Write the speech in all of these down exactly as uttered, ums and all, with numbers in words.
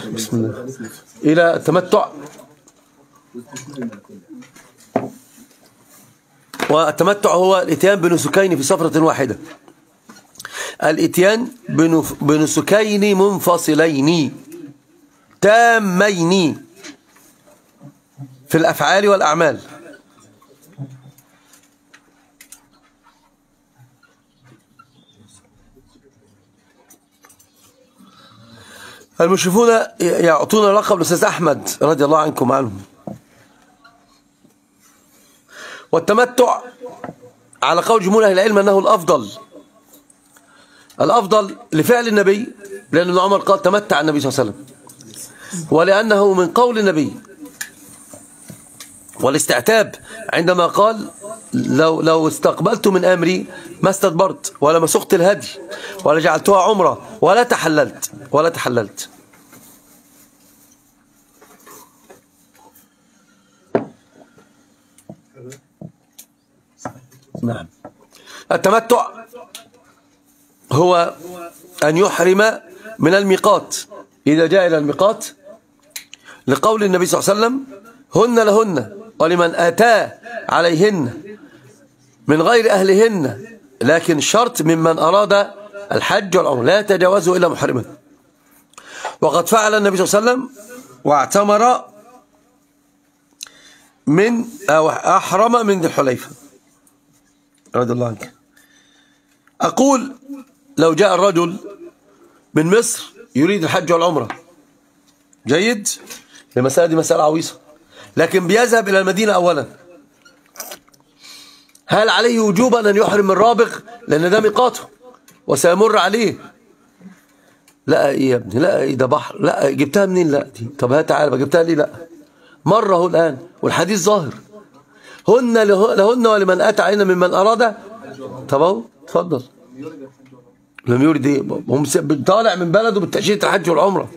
بسم الله إلى التمتع. والتمتع هو الاتيان بنسكين في سفرة واحدة، الاتيان بنسكين منفصلين تامين في الأفعال والأعمال. المشرفون يعطون لقب الأستاذ أحمد رضي الله عنكم عنهم. والتمتع على قول جمهور أهل العلم أنه الأفضل، الأفضل لفعل النبي، لأن ابن عمر قال تمتع النبي صلى الله عليه وسلم، ولأنه من قول النبي. والاستعتاب عندما قال لو لو استقبلت من أمري ما استدبرت ولا مسخت الهدي ولا جعلتها عمرة ولا تحللت ولا تحللت. نعم. التمتع هو أن يحرم من الميقات إذا جاء إلى الميقات، لقول النبي صلى الله عليه وسلم هن لهن ولمن أتى عليهن من غير أهلهن، لكن شرط ممن أراد الحج والعمرة لا يتجاوزه إلا محرما. وقد فعل النبي صلى الله عليه وسلم واعتمر من أو أحرم من ذي الحليفة رضي الله عنك. أقول لو جاء الرجل من مصر يريد الحج والعمرة، جيد، المسألة دي مسألة عويصة، لكن بيذهب إلى المدينة أولا، هل عليه وجوبا أن يحرم من رابغ لأن ده ميقاته وسيمر عليه؟ لا إيه يا ابني، لا إيه ده بحر، لا جبتها منين؟ لا دي طب هات تعالى بقى جبتها ليه؟ لا مرة هو الآن والحديث ظاهر هن لهن ولمن أتى علينا ممن أراد. طب اهو اتفضل. لم يريد ايه؟ هم طالع من بلده بالتأشيرة الحج والعمرة.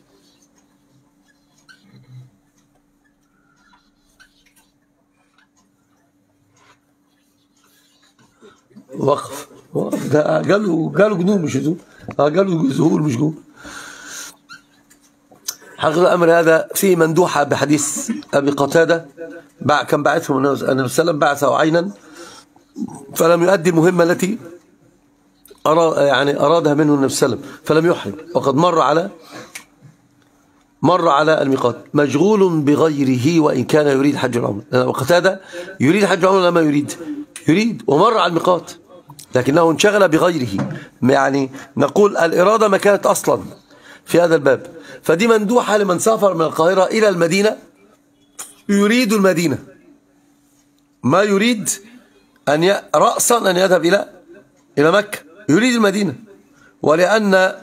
وقف ده جاله جاله جنون مش ذهول، جاله ذهول مش جنون. حقيقة الأمر هذا فيه مندوحة بحديث أبي قتادة كان بعثهم النبي صلى الله عليه وسلم بعثه عينا فلم يؤدي المهمة التي أراد يعني أرادها منه النبي صلى الله عليه وسلم فلم يحرم، وقد مر على مر على الميقات مشغول بغيره وإن كان يريد حج العمرة. وقتادة يريد حج العمرة لما يريد يريد ومر على الميقات لكنه انشغل بغيره. يعني نقول الإرادة ما كانت أصلا في هذا الباب، فدي مندوحة لمن سافر من القاهرة إلى المدينة يريد المدينة، ما يريد أن ي... رأسا أن يذهب إلى إلى مكة، يريد المدينة. ولأن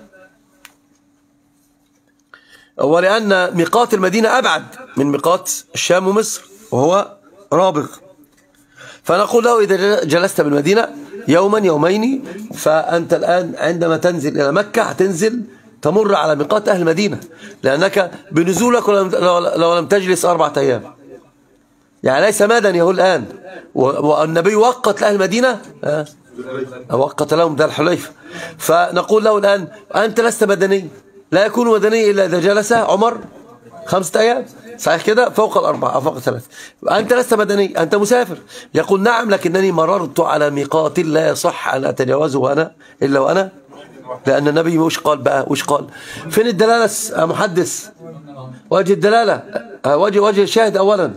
ولأن ميقات المدينة أبعد من ميقات الشام ومصر وهو رابغ، فنقول له إذا جلست بالمدينة يوما يومين فأنت الآن عندما تنزل إلى مكة هتنزل تمر على ميقات أهل المدينة، لأنك بنزولك لو لم تجلس أربعة أيام، يعني ليس مدني هو الآن. والنبي وقت لأهل المدينة أه؟ وقت لهم ذا الحليفة، فنقول له الآن أنت لست مدني، لا يكون مدني إلا إذا جلس عمر خمسة أيام، صحيح كده، فوق الأربعة أو فوق الثلاث. أنت لست مدني، أنت مسافر. يقول نعم لكنني مررت على ميقات لا يصح أن أتجاوزه وأنا إلا وأنا، لأن النبي وش قال بقى؟ وش قال؟ فين الدلالة يا محدث؟ وجه الدلالة، وجه وجه الشاهد أولا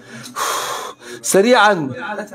سريعا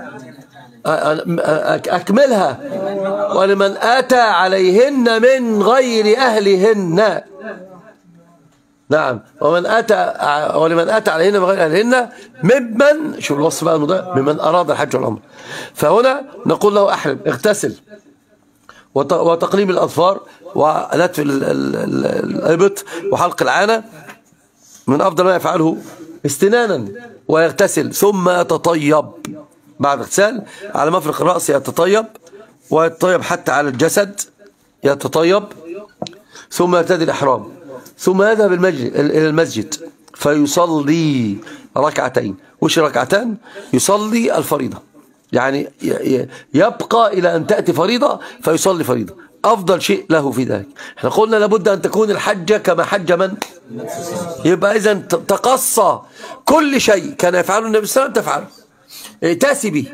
أكملها. ولمن أتى عليهن من غير أهلهن، نعم، ومن أتى ولمن أتى عليهن من غير أهلهن ممن، شوف الوصف بقى المضايق، ممن أراد الحج والعمرة. فهنا نقول له أحرم، اغتسل، وتقليم الأظفار ونتف الإبط وحلق العانة من أفضل ما يفعله استنانا، ويغتسل ثم يتطيب. بعد اغتسال على مفرق الرأس يتطيب، ويتطيب حتى على الجسد يتطيب، ثم يرتدي الإحرام، ثم يذهب إلى المسجد فيصلي ركعتين. وش ركعتان؟ يصلي الفريضة، يعني يبقى إلى أن تأتي فريضة فيصلي فريضة، أفضل شيء له في ذلك. احنا قلنا لابد أن تكون الحجة كما حج من؟ يبقى إذن تقصى كل شيء كان يفعله النبي صلى الله عليه وسلم تفعله، ائتسي به.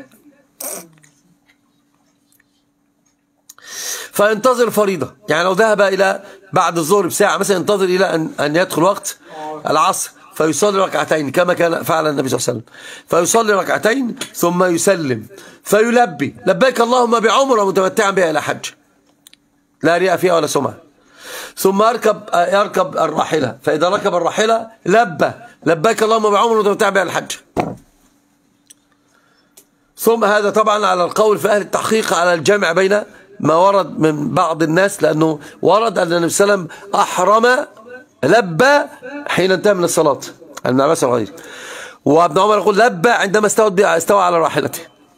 فينتظر فريضة، يعني لو ذهب إلى بعد الظهر بساعة مثلا ينتظر إلى أن أن يدخل وقت العصر فيصلي ركعتين كما كان فعل النبي صلى الله عليه وسلم، فيصلي ركعتين ثم يسلم فيلبي لبيك اللهم بعمرة متمتعا بها إلى حج لا رياء فيها ولا سمعة، ثم يركب يركب الراحلة، فإذا ركب الراحلة لبى لبيك اللهم بعمرة متمتعا بها إلى الحج. ثم هذا طبعا على القول في أهل التحقيق على الجمع بين ما ورد من بعض الناس، لأنه ورد أن النبي صلى الله عليه وسلم أحرم لبى حين انتهى من الصلاة، ابن عباس وغيره، وابن عمر يقول لبى عندما استوت استوى على راحلته،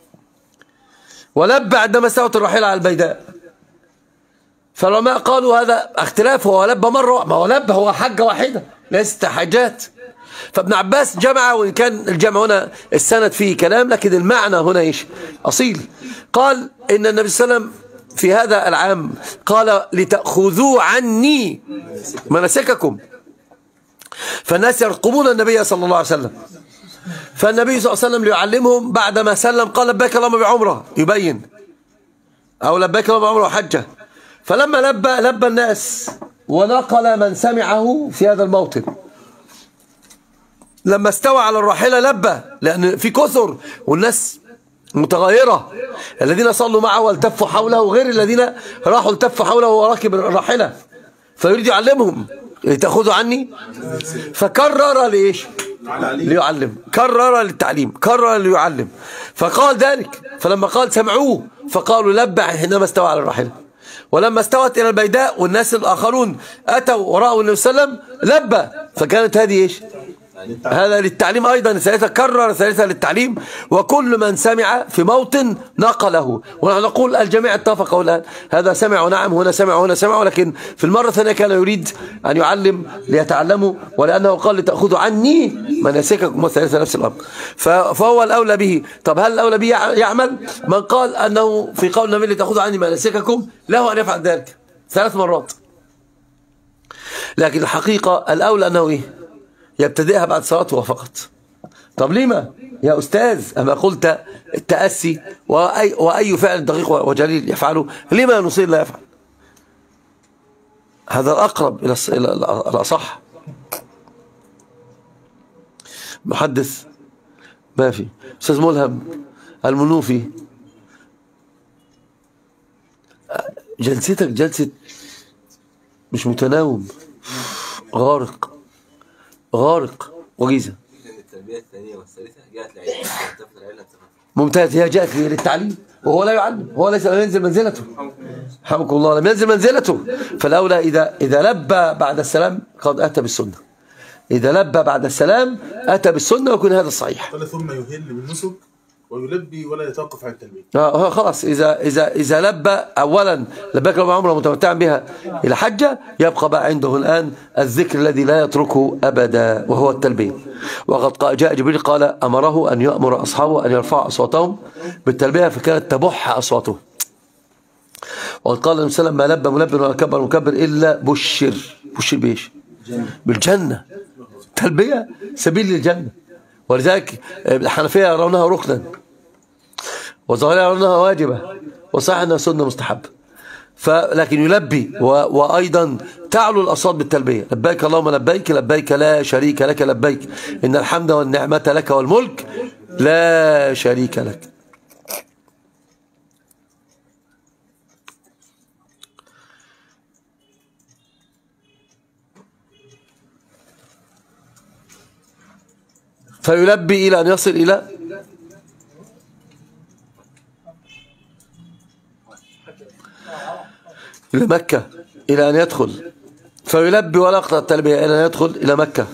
ولبى عندما استوت الراحلة على البيداء. فالعلماء قالوا هذا اختلاف، هو لبى مرة، ما هو لبى هو حجة واحدة ليست حاجات. فابن عباس جمع، وإن كان الجمع هنا السند فيه كلام لكن المعنى هنا ايش؟ أصيل. قال إن النبي صلى الله عليه وسلم في هذا العام قال لتأخذوا عني مناسككم، فالناس يرقبون النبي صلى الله عليه وسلم، فالنبي صلى الله عليه وسلم ليعلمهم بعدما سلم قال لبيك اللهم بعمرة، يبين، أو لبيك اللهم بعمرة وحجة. فلما لبى لبى الناس ونقل من سمعه في هذا الموطن. لما استوى على الراحلة لبى، لأن في كثر والناس متغيرة، الذين صلوا معه والتفوا حوله غير الذين راحوا التفوا حوله وهو راكب الراحلة، فيريد يعلمهم تأخذوا عني، فكرر ليش؟ ليعلم، كرر للتعليم، كرر ليعلم، فقال ذلك. فلما قال سمعوه فقالوا لبى حينما استوى على الراحلة، ولما استوت إلى البيداء والناس الآخرون أتوا وراءوا النبي صلى الله عليه وسلم لبى، فكانت هذه ايش؟ هذا للتعليم أيضا، ثالثة كرر، ثالثة للتعليم، وكل من سمع في موطن نقله. ونحن نقول الجميع اتفقوا الآن، هذا سمع ونعم، هنا سمع وهنا سمع، ولكن في المرة الثانية كان يريد أن يعلم ليتعلموا، ولأنه قال لتأخذوا عني مناسككم، والثالثة نفس الأمر، فهو الأولى به. طب هل الأولى به يعمل؟ من قال أنه في قول النبي لتأخذوا عني مناسككم له أن يفعل ذلك ثلاث مرات، لكن الحقيقة الأولى أنه إيه؟ يبتدئها بعد صلاته فقط. طب لما يا أستاذ أما قلت التأسي وأي, وأي فعل دقيق وجليل يفعله، لما نصير لا يفعل؟ هذا الأقرب إلى الأصح. محدث ما في أستاذ ملهم المنوفي، جلستك جلسة مش متناوم، غارق غارق وجيزة. التربية الثانية والثالثة جاءت لعلة ممتاز، هي جاءت للتعليم وهو لا يعلم، هو ليس لم ينزل منزلته، حمكم الله، لم ينزل منزلته. فالأولى إذا إذا لبى بعد السلام قد أتى بالسنة، إذا لبى بعد السلام أتى بالسنة ويكون هذا الصحيح. قال ثم يهل بالنسك ويلبي ولا يتوقف عن التلبية. اه خلاص، إذا إذا إذا لبى أولا لبيك اللهم عمرة متمتعا بها إلى حجة، يبقى بقى عنده الآن الذكر الذي لا يتركه أبدا وهو التلبية. وقد جاء جبريل قال أمره أن يأمر أصحابه أن يرفعوا أصواتهم بالتلبية، فكانت تبح أصواتهم. وقد قال النبي صلى الله عليه وسلم ما لبى ملبى ولا كبر مكبر إلا بشر. بشر بإيش؟ بالجنة. تلبية سبيل للجنة، ولذلك الحنفية يرونها ركنا، والظاهرية يرونها واجبة، وصحيح أنها سنة مستحبة. فلكن يلبي وأيضا تعلو الأصوات بالتلبية، لبيك اللهم لبيك لبيك لا شريك لك لبيك إن الحمد والنعمة لك والملك لا شريك لك. فيلبي إلى أن يصل إلى إلى مكة، إلى أن يدخل، فيلبي ولا يقطع التلبية إلى أن يدخل إلى مكة.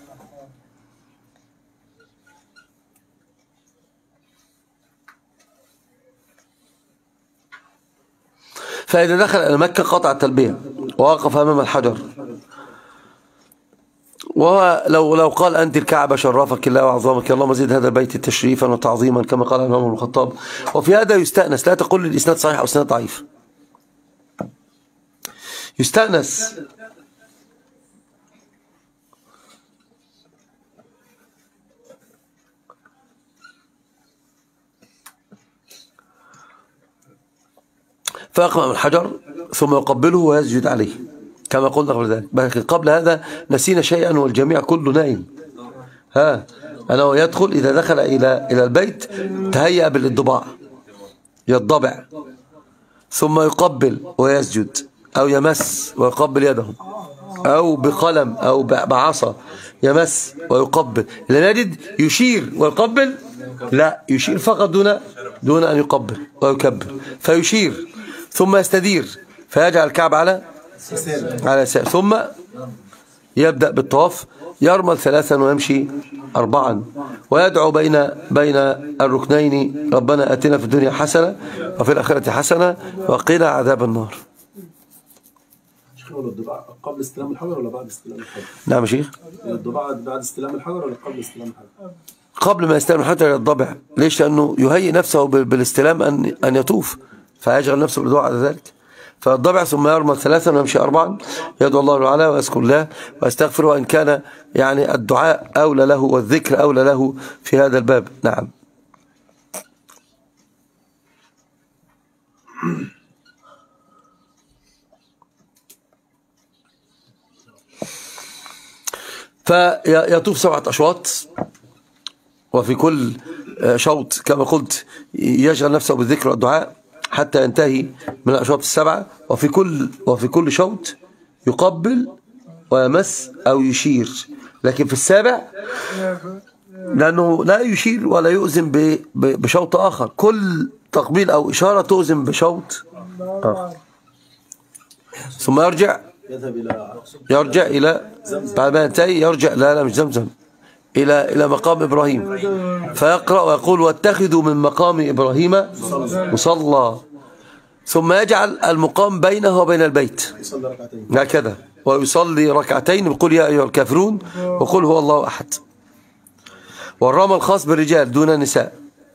فإذا دخل إلى مكة قطع التلبية ووقف أمام الحجر، ولو لو قال أنت الكعبة شرفك الله وعظمك اللهم زد هذا البيت تشريفا وتعظيما كما قال الإمام ابن الخطاب. وفي هذا يستأنس، لا تقول الإسناد صحيح أو إسناد ضعيف، يستأنس. فيقرأ من الحجر ثم يقبله ويسجد عليه كما قلنا قبل ذلك. لكن قبل هذا نسينا شيئا والجميع كله نايم. ها أنه يدخل إذا دخل إلى إلى البيت تهيأ بالانضباع، يضبع ثم يقبل ويسجد أو يمس ويقبل يده أو بقلم أو بعصا يمس ويقبل. لا نجد يشير ويقبل، لا يشير فقط دون دون أن يقبل ويكبر. فيشير ثم يستدير فيجعل الكعب على على سائر، ثم يبدأ بالطواف، يرمل ثلاثا ويمشي أربعا، ويدعو بين بين الركنين ربنا آتنا في الدنيا حسنة وفي الآخرة حسنة وقنا عذاب النار. شيخ هو الضباع قبل استلام الحجر ولا بعد استلام الحجر؟ نعم يا شيخ. الضباع بعد استلام الحجر ولا قبل استلام الحجر؟ قبل ما يستلم الحجر يضبع. ليش؟ لأنه يهيئ نفسه بالاستلام أن أن يطوف، فيشغل نفسه بالدعاء على ذلك. فالضبع ثم يرمل ثلاثا ويمشي أربعا، يدعو الله تعالى ويذكر الله ويستغفر، وإن كان يعني الدعاء أولى له والذكر أولى له في هذا الباب. نعم. فيطوف سبعة أشواط، وفي كل شوط كما قلت يشغل نفسه بالذكر والدعاء حتى ينتهي من الأشواط السبعة، وفي كل وفي كل شوط يقبل ويمس أو يشير. لكن في السابع لأنه لا يشير ولا يؤذن بشوط آخر، كل تقبيل أو إشارة تؤذن بشوط آخر. ثم يرجع يرجع إلى بعد ما ينتهي يرجع لا لا مش زمزم إلى إلى مقام إبراهيم، فيقرأ ويقول واتخذوا من مقام إبراهيم مصلى، ثم يجعل المقام بينه وبين البيت هكذا، ويصلي ركعتين بقول يا أيها الكافرون وقل هو الله أحد. والرمى الخاص بالرجال دون النساء،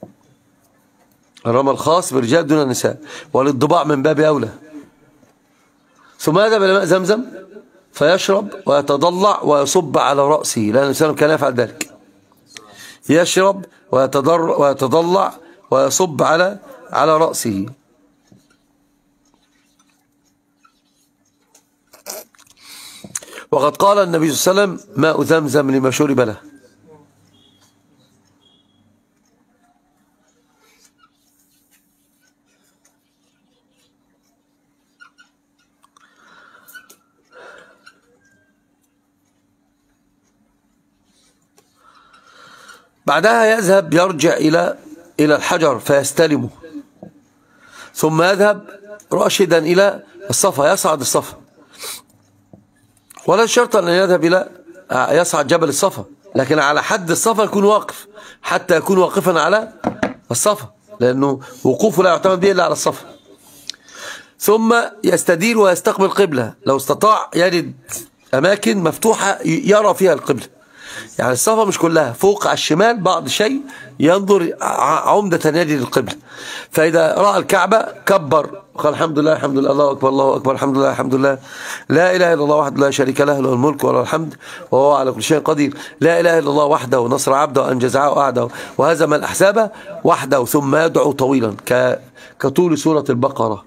الرمى الخاص بالرجال دون النساء، والانضباع من باب أولى. ثم يذهب إلى ماء زمزم فيشرب ويتضلع ويصب على رأسه، لأن الإنسان كان يفعل ذلك، يشرب ويتضلع ويصب على على رأسه. وقد قال النبي صلى الله عليه وسلم ماء زمزم لما شرب له. بعدها يذهب يرجع إلى إلى الحجر فيستلمه، ثم يذهب راشدا إلى الصفا، يصعد الصفا، ولا شرط أن يذهب إلى يصعد جبل الصفا، لكن على حد الصفا يكون واقف حتى يكون واقفا على الصفا، لأنه وقوفه لا يعتمد به إلا على الصفا. ثم يستدير ويستقبل القبلة، لو استطاع يجد أماكن مفتوحة يرى فيها القبلة، يعني الصفا مش كلها، فوق على الشمال بعض شيء ينظر عمدة يجد القبلة. فإذا رأى الكعبة كبر وقال الحمد لله الحمد لله الله أكبر الله أكبر الحمد لله الحمد لله لا إله إلا الله وحده لا شريك له له الملك وله الحمد وهو على كل شيء قدير، لا إله إلا الله وحده نصر عبده وأنجز وعده وهزم الأحزاب وحده. ثم يدعو طويلا كطول سورة البقرة،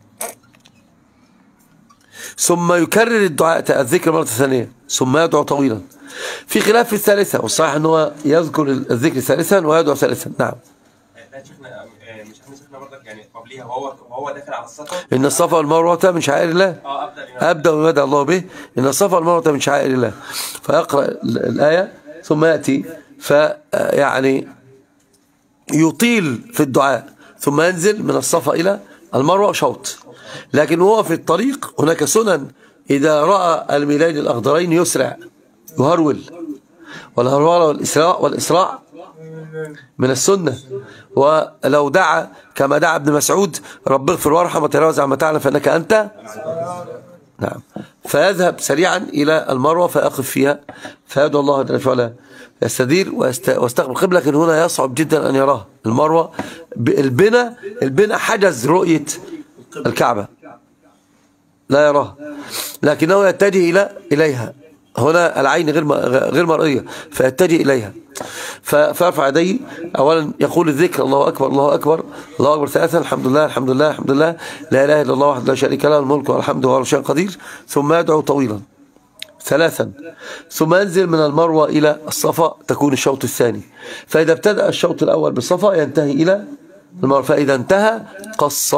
ثم يكرر الدعاء الذكر مرة ثانية، ثم يدعو طويلا. في خلاف في الثالثة، والصحيح أنه يذكر الذكر ثالثا ويدعو ثالثا. نعم. مش احنا شفنا برضك يعني قبليها وهو وهو داخل على الصفا إن الصفا والمروة من شعائر الله. اه ابدا أبدأ بما بدأ الله به، إن الصفا والمروة من شعائر الله. فيقرأ الآية ثم يأتي فيعني يطيل في الدعاء، ثم ينزل من الصفا إلى المروة شوط. لكن هو في الطريق هناك سنن، إذا رأى الميلين الأخضرين يسرع يهرول، والهرول والإسراع والإسراع من السنة. ولو دعا كما دعا ابن مسعود رب اغفر وارحم وتجاوز عما تعلم فإنك أنت، نعم، فيذهب سريعا إلى المروة فيقف فيها فيدعو الله جل وعلا، يستدير ويستقبل القبلة. لكن هنا يصعب جدا أن يراه المروة، البناء البناء حجز رؤية الكعبة، لا يراها، لكنه يتجه إلى إليها. هنا العين غير غير مرئية فيتجه إليها، فيرفع يديه. أولا يقول الذكر الله أكبر الله أكبر الله أكبر ثلاثا، الحمد لله الحمد لله الحمد لله لا إله إلا الله وحده لا شريك له الملك والحمد وهو على كل شيء قدير، ثم يدعو طويلا ثلاثا، ثم ينزل من المروة إلى الصفا تكون الشوط الثاني. فإذا ابتدأ الشوط الأول بالصفا ينتهي إلى المروة، فإذا انتهى قص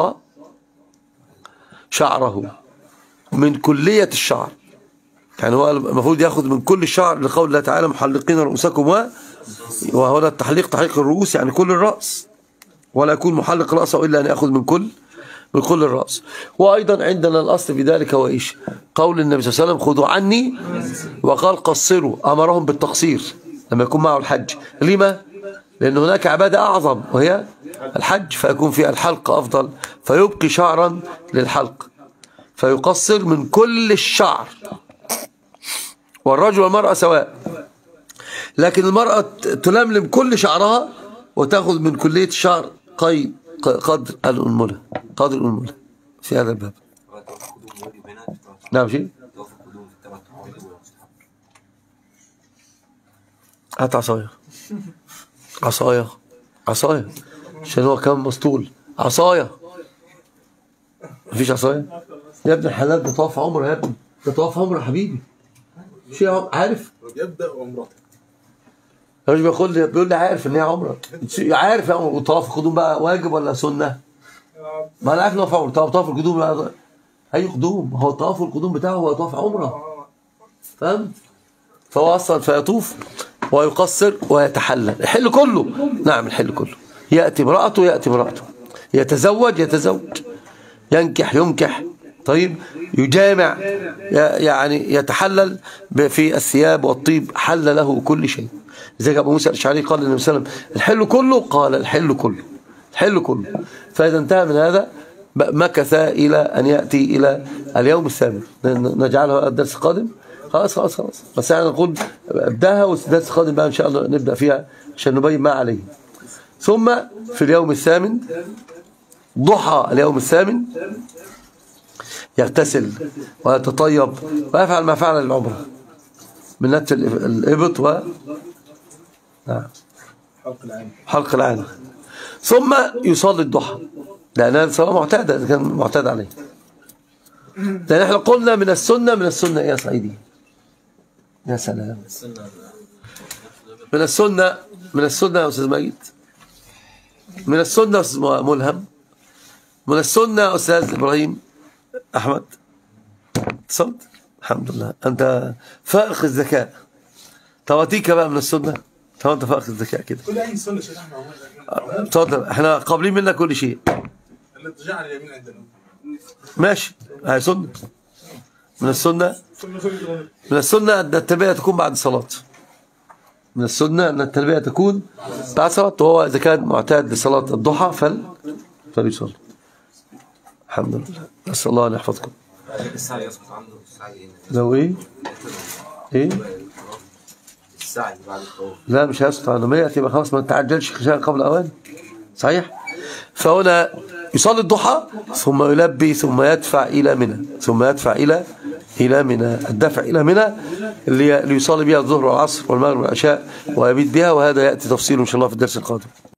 شعره من كلية الشعر، يعني هو المفروض يأخذ من كل الشعر لقول الله تعالى محلقين رؤوسكم و... وهنا التحليق تحليق الرؤوس يعني كل الرأس، ولا يكون محلق رأسه إلا أن يأخذ من كل من كل الرأس. وأيضا عندنا الأصل في ذلك هو إيش؟ قول النبي صلى الله عليه وسلم خذوا عني، وقال قصروا، أمرهم بالتقصير لما يكون معه الحج. لما؟ لأن هناك عبادة أعظم وهي الحج، فيكون فيها الحلق أفضل، فيبقي شعرا للحلق فيقصر من كل الشعر. والرجل والمرأة سواء، لكن المرأة تلملم كل شعرها وتأخذ من كلية الشعر قيد قدر الأنملة، قدر الأنملة في هذا الباب. نعم شيء. هات عصاية عصاية عصاية عشان هو كان مسطول. عصاية، مفيش عصاية يا ابن الحلال؟ ده طواف عمره يا ابني، ده طواف عمره يا حبيبي. شيء عارف يبدأ عمرته. مش بيقول لي بيقول لي عارف ان هي عمره، عارف. وطواف القدوم بقى واجب ولا سنه؟ ما انا عارف ان هو في عمره. طواف القدوم بقى اي قدوم؟ هو طواف القدوم بتاعه هو طواف عمره، فهمت؟ فهو اصلا فيطوف ويقصر ويتحلل، الحل كله. نعم الحل كله. ياتي امراته ياتي امراته، يتزوج يتزوج، ينكح ينكح، طيب يجامع، يعني يتحلل في الثياب والطيب، حل له كل شيء. زي أبو موسى الأشعري قال للنبي صلى الله عليه وسلم الحل كله، قال الحل كله الحل كله. فإذا انتهى من هذا مكث إلى أن يأتي إلى اليوم الثامن. نجعله الدرس القادم. خلاص خلاص خلاص بس يعني نقول ابداها، والدرس القادم بقى إن شاء الله نبدأ فيها عشان نبين ما عليه. ثم في اليوم الثامن ضحى اليوم الثامن يغتسل ويتطيب ويفعل ما فعل العمرة من نتف الإبط و نعم حلق العين حلق العين. ثم يصلي الضحى، لأن هذه صلاة معتادة، كان معتاد عليه. لأن احنا قلنا من السنة من السنة يا سعيدي يا سلام، من السنة من السنة يا أستاذ مجيد، من السنة يا أستاذ ملهم، من السنة يا أستاذ إبراهيم أحمد. اتصلت الحمد لله، أنت فائق الذكاء. تواتيك بقى من السنة، طب أنت فائق الذكاء كده. كل أي سنة شيء احنا اتفضل، احنا قابلين منك كل شيء. الاتجاه على اليمين عندنا ماشي، هاي سنة من السنة. من السنة أن التلبية تكون بعد الصلاة. من السنة أن التلبية تكون بعد الصلاة، وهو إذا كان معتاد لصلاة الضحى فل فليصلي. الحمد لله، نسأل الله أن يحفظكم. السعي يسقط عنده السعي لو إيه؟ إيه؟ السعي بعد الطواف. لا مش هيسقط عنه، ما يأتي خلاص، ما تعجلش قبل أوان. صحيح؟ فهنا يصلي الضحى ثم يلبي ثم يدفع إلى منى، ثم يدفع إلى إلى منى. الدفع إلى منى اللي يصلي بها الظهر والعصر والمغرب والعشاء ويبيت بها، وهذا يأتي تفصيله إن شاء الله في الدرس القادم.